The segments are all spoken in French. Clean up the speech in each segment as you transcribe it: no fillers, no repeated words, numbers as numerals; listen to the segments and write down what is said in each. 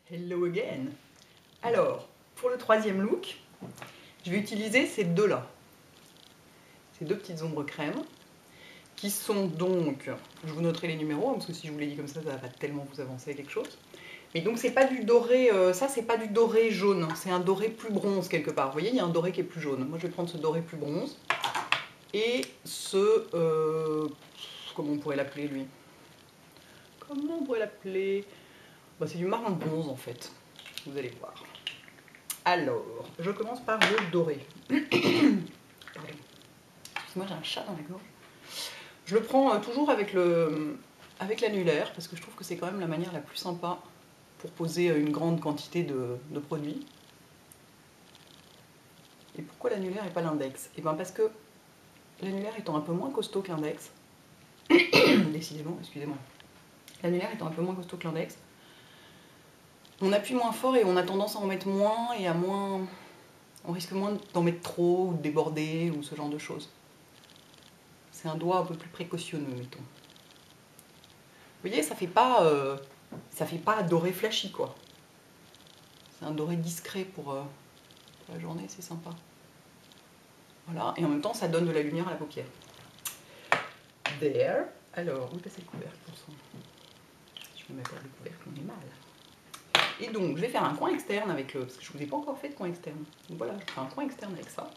Hello again. Alors, pour le troisième look, je vais utiliser ces deux-là. Ces deux petites ombres crème, qui sont donc, je vous noterai les numéros, parce que si je vous les dis comme ça va pas tellement vous avancer quelque chose. Mais donc c'est pas du doré, ça c'est pas du doré jaune, c'est un doré plus bronze quelque part. Vous voyez, il y a un doré qui est plus jaune. Moi je vais prendre ce doré plus bronze. Et ce, comment on pourrait l'appeler lui? Comment on pourrait l'appeler? Bah, c'est du marron de bronze en fait, vous allez voir. Alors, je commence par le doré. Excusez-moi, j'ai un chat dans la gorge. Je le prends toujours avec l'annulaire, parce que je trouve que c'est quand même la manière la plus sympa pour poser une grande quantité de produits. Et pourquoi l'annulaire et pas l'index? Et bien parce que l'annulaire étant un peu moins costaud que l'index, décidément, excusez-moi, l'annulaire étant un peu moins costaud que l'index, on appuie moins fort et on a tendance à en mettre moins et à moins... On risque moins d'en mettre trop ou de déborder ou ce genre de choses. C'est un doigt un peu plus précautionneux, mettons. Vous voyez, ça fait pas doré flashy, quoi. C'est un doré discret pour la journée, c'est sympa. Voilà, et en même temps, ça donne de la lumière à la paupière. There. Alors, où est passé le couvercle pour ça? Je vais mettre le couvercle, on est mal. Et donc, je vais faire un coin externe avec le... Parce que je ne vous ai pas encore fait de coin externe. Donc voilà, je fais un coin externe avec ça.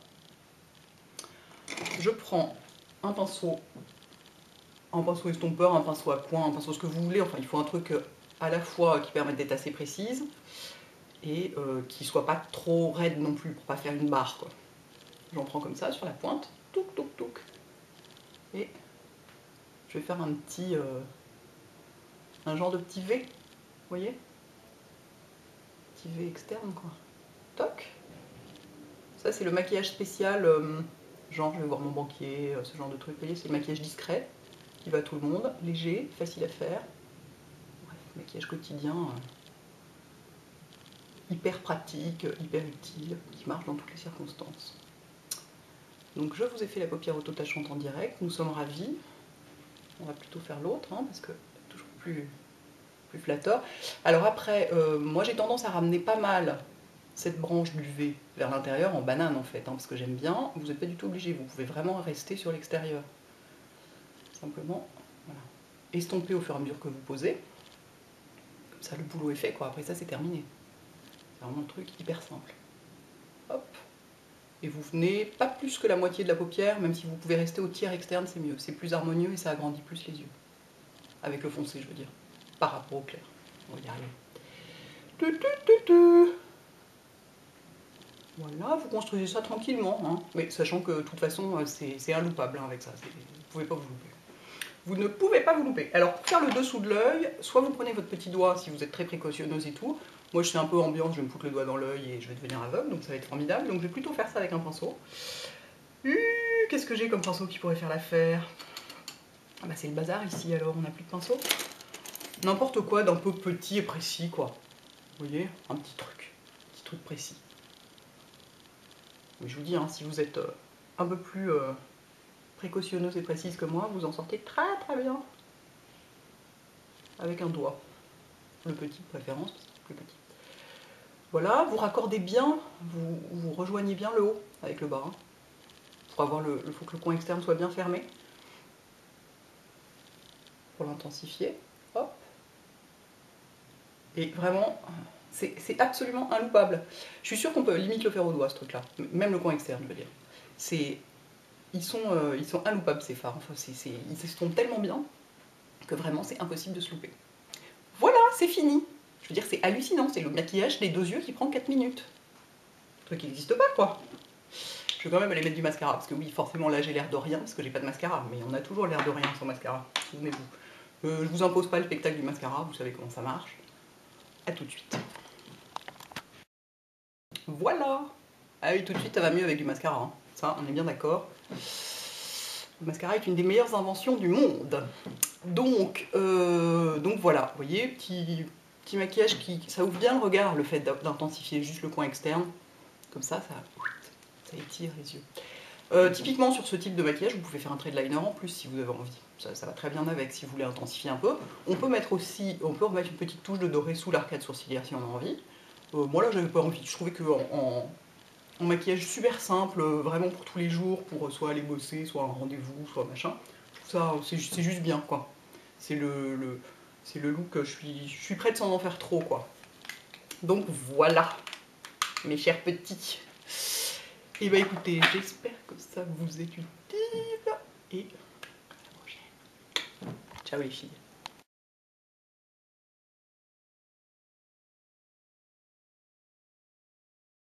Je prends un pinceau estompeur, un pinceau à coin, un pinceau ce que vous voulez. Enfin, il faut un truc à la fois qui permette d'être assez précise et qui soit pas trop raide non plus pour pas faire une barre, quoi. J'en prends comme ça sur la pointe, touc touc touc, et je vais faire un petit, un genre de petit V, vous voyez, petit V externe, quoi. Toc. Ça c'est le maquillage spécial, genre je vais voir mon banquier, ce genre de truc. Vous voyez, c'est le maquillage discret qui va à tout le monde, léger, facile à faire. Bref, maquillage quotidien. Hyper pratique, hyper utile, qui marche dans toutes les circonstances. Donc je vous ai fait la paupière auto-tachante en direct, nous sommes ravis. On va plutôt faire l'autre, hein, parce que c'est toujours plus flatteur. Alors après, moi j'ai tendance à ramener pas mal cette branche du V vers l'intérieur en banane en fait, hein, parce que j'aime bien. Vous n'êtes pas du tout obligé, vous pouvez vraiment rester sur l'extérieur. Simplement, voilà. Estomper au fur et à mesure que vous posez. Comme ça le boulot est fait, quoi. Après ça c'est terminé. C'est vraiment un truc hyper simple. Hop. Et vous venez pas plus que la moitié de la paupière, même si vous pouvez rester au tiers externe, c'est mieux. C'est plus harmonieux et ça agrandit plus les yeux. Avec le foncé, je veux dire. Par rapport au clair. On va y arriver. Voilà, vous construisez ça tranquillement. Hein. Mais sachant que de toute façon, c'est inloupable hein, avec ça. Vous ne pouvez pas vous louper. Vous ne pouvez pas vous louper. Alors, pour faire le dessous de l'œil, soit vous prenez votre petit doigt si vous êtes très précautionneuse et tout. Moi, je suis un peu ambiance, je vais me foutre le doigt dans l'œil et je vais devenir aveugle, donc ça va être formidable. Donc, je vais plutôt faire ça avec un pinceau. Qu'est-ce que j'ai comme pinceau qui pourrait faire l'affaire? Ah bah, c'est le bazar ici, alors on n'a plus de pinceau. N'importe quoi d'un peu petit et précis, quoi. Vous voyez? Un petit truc précis. Mais je vous dis, hein, si vous êtes un peu plus précautionneuse et précise que moi, vous en sortez très très bien. Avec un doigt. Le petit de préférence, parce que c'est plus petit. Voilà, vous raccordez bien, vous rejoignez bien le haut avec le bas. Hein. Faut que le coin externe soit bien fermé. Pour l'intensifier. Hop. Et vraiment, c'est absolument inloupable. Je suis sûre qu'on peut limite le faire au doigt, ce truc-là. Même le coin externe, je veux dire. Ils sont inloupables, ces fards. Enfin, ils s'estompent tellement bien que vraiment, c'est impossible de se louper. Voilà, c'est fini. Je veux dire, c'est hallucinant. C'est le maquillage des deux yeux qui prend 4 minutes. Un truc qui n'existe pas, quoi. Je vais quand même aller mettre du mascara, parce que oui, forcément, là, j'ai l'air de rien, parce que j'ai pas de mascara. Mais on a toujours l'air de rien sans mascara, souvenez-vous. Je vous impose pas le spectacle du mascara, vous savez comment ça marche. A tout de suite. Voilà. Ah oui, tout de suite, ça va mieux avec du mascara. Hein. Ça, on est bien d'accord. Le mascara est une des meilleures inventions du monde. Donc voilà, vous voyez, petit maquillage ça ouvre bien le regard, le fait d'intensifier juste le coin externe. Comme ça étire les yeux. Typiquement sur ce type de maquillage, vous pouvez faire un trait de liner en plus si vous avez envie. Ça va très bien avec si vous voulez intensifier un peu. On peut remettre une petite touche de doré sous l'arcade sourcilière si on a envie. Moi là j'avais pas envie, je trouvais que en maquillage super simple, vraiment pour tous les jours, pour soit aller bosser, soit un rendez-vous, soit machin, je trouve ça c'est juste bien quoi. C'est le look, je suis prête sans en faire trop quoi. Donc voilà, mes chers petits. Et bah écoutez, j'espère que ça vous est utile et à la prochaine. Ciao les filles.